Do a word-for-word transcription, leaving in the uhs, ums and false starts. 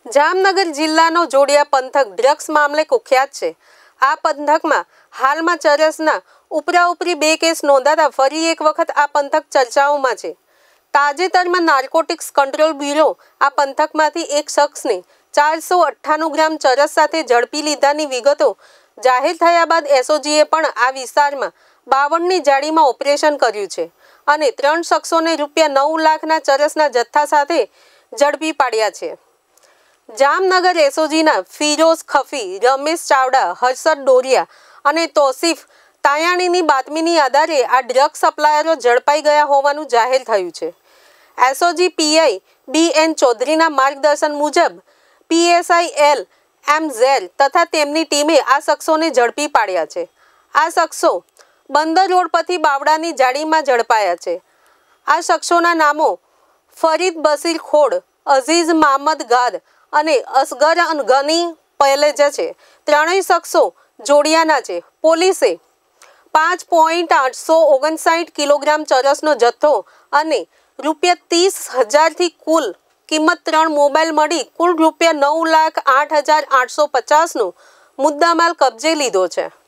જામનગર જિલ્લાનો જોડિયા પંથક ડ્રગ્સ મામલે કુખ્યાત છે। આ પંથકમાં હાલમાં ચરસના ઉપરા ઉપરી બે કેસ નોંધાતા ફરી એક વખત આ પંથક ચર્ચાઓમાં છે। તાજેતરમાં નાર્કોટિક્સ કંટ્રોલ બ્યુરો આ પંથકમાંથી એક શખ્સને ચારસો અઠ્ઠાણું ગ્રામ ચરસ સાથે ઝડપી લીધાની વિગતો જાહેર થયા બાદ એસઓજીએ પણ આ વિસ્તારમાં બાવનની જાળીમાં ઓપરેશન કર્યું છે અને ત્રણ શખ્સોને રૂપિયા નવ લાખના ચરસના જથ્થા સાથે ઝડપી પાડ્યા છે। જામનગર એસઓજીના ફિરોઝ ખફી, રમેશ ચાવડા, હર્ષદ ડોરિયા અને તોસીફ તાયાણીની બાતમીની આધારે આ ડ્રગ સપ્લાયરો ઝડપાઈ ગયા હોવાનું જાહેર થયું છે। એસઓજી પીઆઈ બી એન ચૌધરીના માર્ગદર્શન મુજબ પીએસઆઈ એલ એમ ઝેર તથા તેમની ટીમે આ શખ્સોને ઝડપી પાડ્યા છે। આ શખ્સો બંદર રોડ પરથી બાવડાની જાળીમાં ઝડપાયા છે। આ શખ્સોના નામો ફરીદ બશીર ખોડ, અઝીઝ મામદ ગાદ અને અસગર ગની પહેલેજ છે। ત્રણેય શખ્સો જોડિયાના છે। પોલીસે પાંચ પોઈન્ટ આઠસો ઓગણસાઠ કિલોગ્રામ ચરસનો જથ્થો અને રૂપિયા ત્રીસ હજારથી કુલ કિંમત ત્રણ મોબાઈલ મળી કુલ રૂપિયા નવ લાખ આઠ હજાર આઠસો પચાસનો મુદ્દામાલ કબજે લીધો છે।